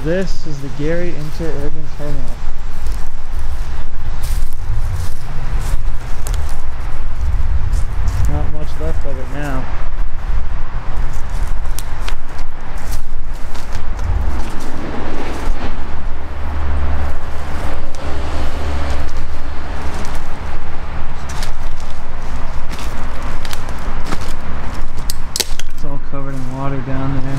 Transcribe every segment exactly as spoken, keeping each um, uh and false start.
This is the Gary Interurban Terminal. Not much left of it now. It's all covered in water down there.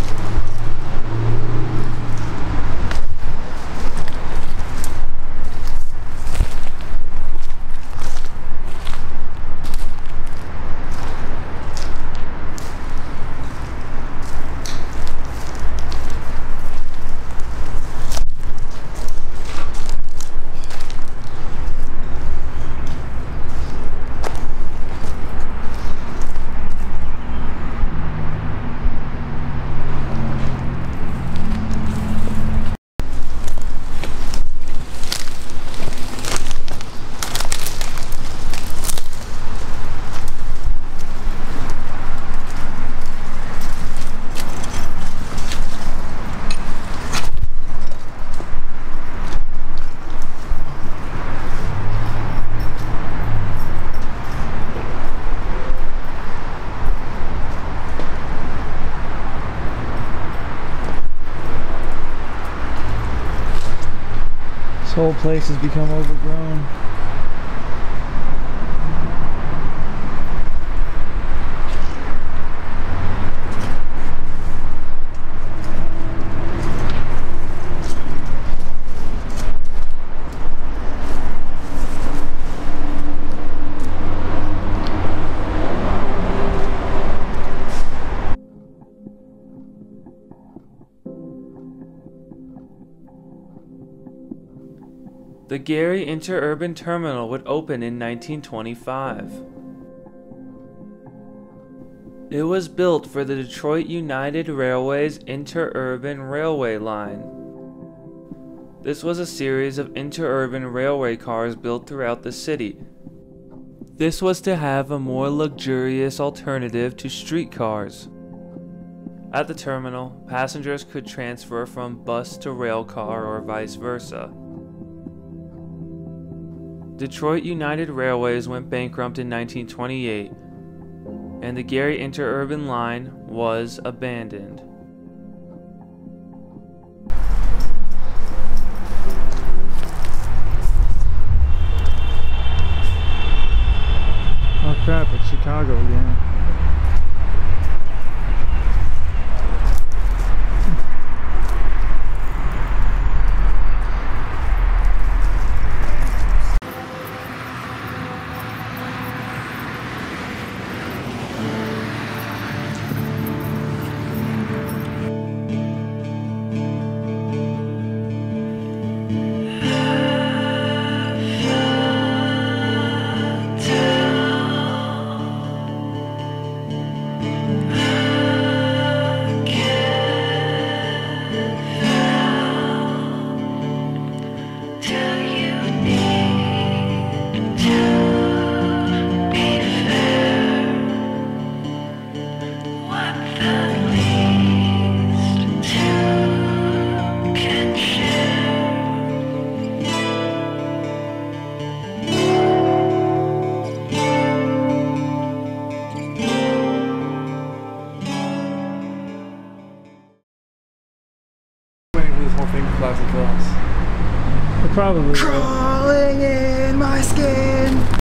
This whole place has become overgrown. The Gary Interurban Terminal would open in nineteen twenty-five. It was built for the Detroit United Railway's Interurban Railway line. This was a series of interurban railway cars built throughout the city. This was to have a more luxurious alternative to streetcars. At the terminal, passengers could transfer from bus to rail car or vice versa. Detroit United Railways went bankrupt in nineteen twenty-eight, and the Gary Interurban line was abandoned. Oh crap, it's Chicago again. This whole thing classic class. Probably. Crawling in my skin.